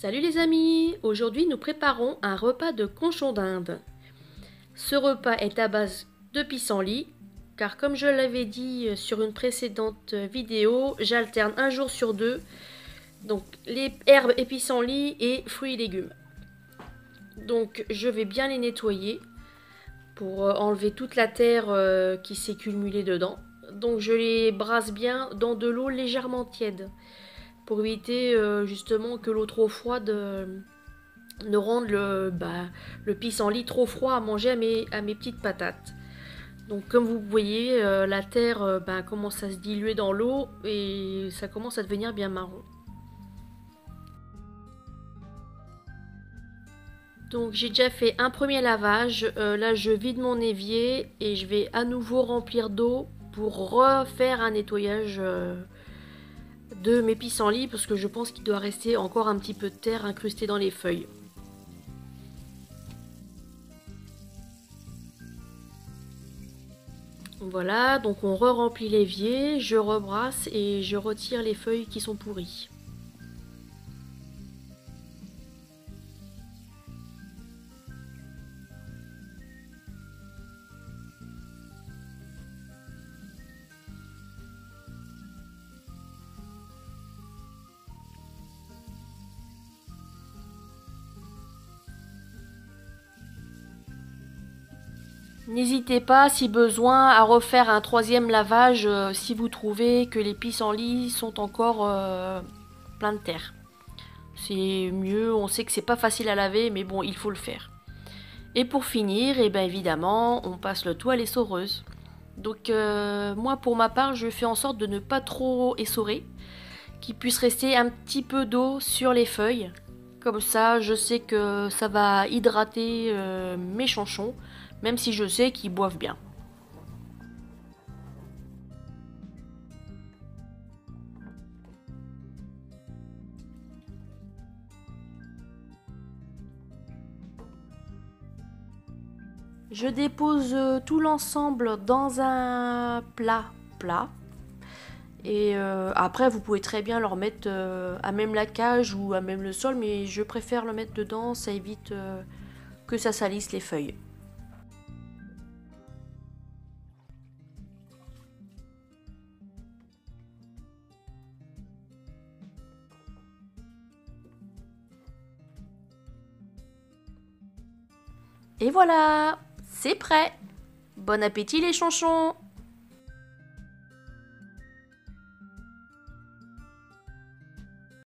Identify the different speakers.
Speaker 1: Salut les amis, aujourd'hui nous préparons un repas de conchon d'Inde. Ce repas est à base de pissenlit, car comme je l'avais dit sur une précédente vidéo, j'alterne un jour sur deux, donc les herbes et pissenlits et fruits et légumes. Donc je vais bien les nettoyer pour enlever toute la terre qui s'est cumulée dedans. Donc je les brasse bien dans de l'eau légèrement tiède, pour éviter justement que l'eau trop froide ne rende le pissenlit trop froid à manger à mes petites patates. Donc comme vous voyez, la terre commence à se diluer dans l'eau et ça commence à devenir bien marron. Donc j'ai déjà fait un premier lavage, là je vide mon évier et je vais à nouveau remplir d'eau pour refaire un nettoyage de mes pissenlits parce que je pense qu'il doit rester encore un petit peu de terre incrustée dans les feuilles. Voilà, donc on re-remplit l'évier, je rebrasse et je retire les feuilles qui sont pourries. N'hésitez pas, si besoin, à refaire un troisième lavage si vous trouvez que les pissenlits sont encore pleins de terre. C'est mieux, on sait que c'est pas facile à laver, mais bon, il faut le faire. Et pour finir, et bien évidemment, on passe le tout à l'essoreuse. Donc moi, pour ma part, je fais en sorte de ne pas trop essorer, qu'il puisse rester un petit peu d'eau sur les feuilles. Comme ça, je sais que ça va hydrater mes chanchons, même si je sais qu'ils boivent bien. Je dépose tout l'ensemble dans un plat. Et après, vous pouvez très bien leur mettre à même la cage ou à même le sol, mais je préfère le mettre dedans, ça évite que ça salisse les feuilles. Et voilà, c'est prêt. Bon appétit les chanchons!